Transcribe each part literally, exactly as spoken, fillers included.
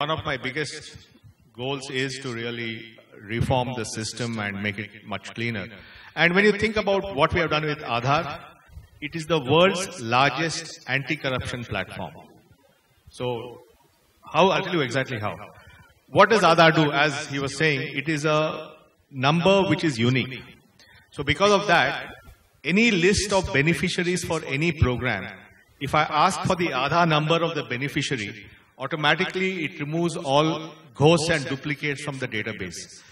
one of my biggest goals is to really reform the system and make it much cleaner. And when you think about what we have done with Aadhaar, it is the world's largest anti-corruption platform. So, how? I'll tell you exactly how. What does Aadhaar do? As he was saying, it is a number which is unique. So because of that, any list of beneficiaries for any program, if I ask for the Aadhaar number of the beneficiary, automatically it removes all ghosts and duplicates from the database.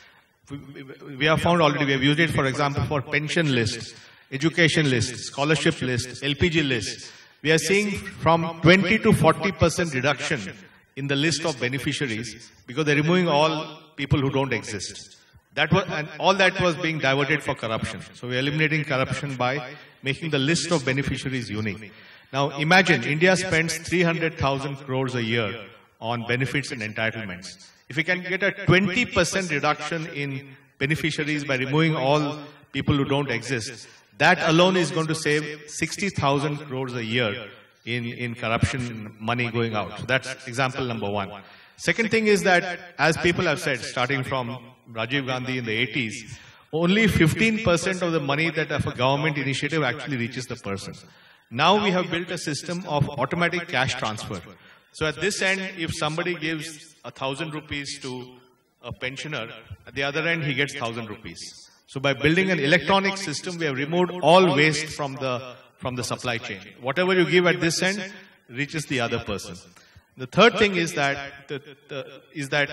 We have found already, we have used it, for example, for pension lists, education lists, scholarship lists, L P G lists. We are seeing from twenty to forty percent reduction in the list of beneficiaries because they're removing all people who don't exist. That was, and all that was being diverted for corruption. So we're eliminating corruption by making the list of beneficiaries unique. Now imagine India spends three hundred thousand crores a year on benefits and entitlements. If we can get a twenty percent reduction in beneficiaries by removing all people who don't exist, that alone is going to save sixty thousand crores a year in, in corruption money going out. So that's example number one. Second thing is that, as people have said, starting from Rajiv Gandhi in the eighties, only fifteen percent of the money that of a government initiative actually reaches the person. Now we have built a system of automatic cash transfer. So at this end, if somebody gives a thousand rupees to a pensioner, at the other end he gets thousand rupees. So by building an electronic system, we have removed all waste from the from the supply chain. Whatever you give at this end reaches the other person. The third thing is that the, the, is that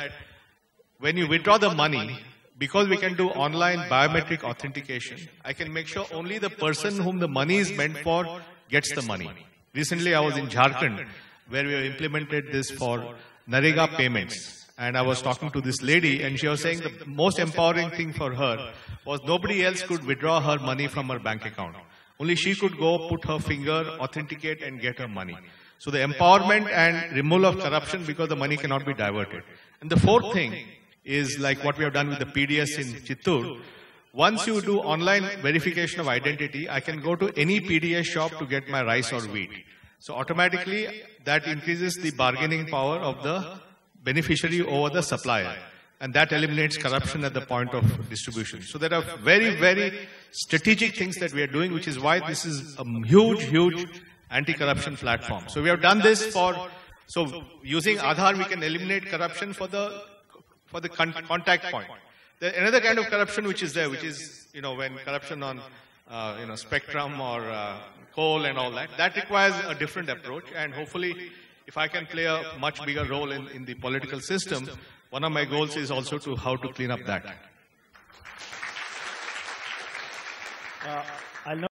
when you withdraw the money, because we can do online biometric authentication, I can make sure only the person whom the money is meant for gets the money. Recently, I was in Jharkhand, where we have implemented this for Narega payments. And I was talking to this lady, and she was saying the most empowering thing for her was nobody else could withdraw her money from her bank account. Only she could go, put her finger, authenticate, and get her money. So the empowerment and removal of corruption because the money cannot be diverted. And the fourth thing is like what we have done with the P D S in Chittoor. Once you do online verification of identity, I can go to any P D S shop to get my rice or wheat. So automatically that increases the bargaining power of the beneficiary over the supplier. And that eliminates corruption at the point of distribution. So there are very, very strategic things that we are doing, which is why this is a huge, huge anti-corruption platform. So we have done this for, so using Aadhaar we can eliminate corruption for the, for the con contact point. There's another kind of corruption which is there, which is, you know, when corruption on, uh, you know, spectrum or uh, coal and all that, that requires a different approach. And hopefully, if I can play a much bigger role in, in the political system, one of my goals is also to how to clean up that. Uh, I'll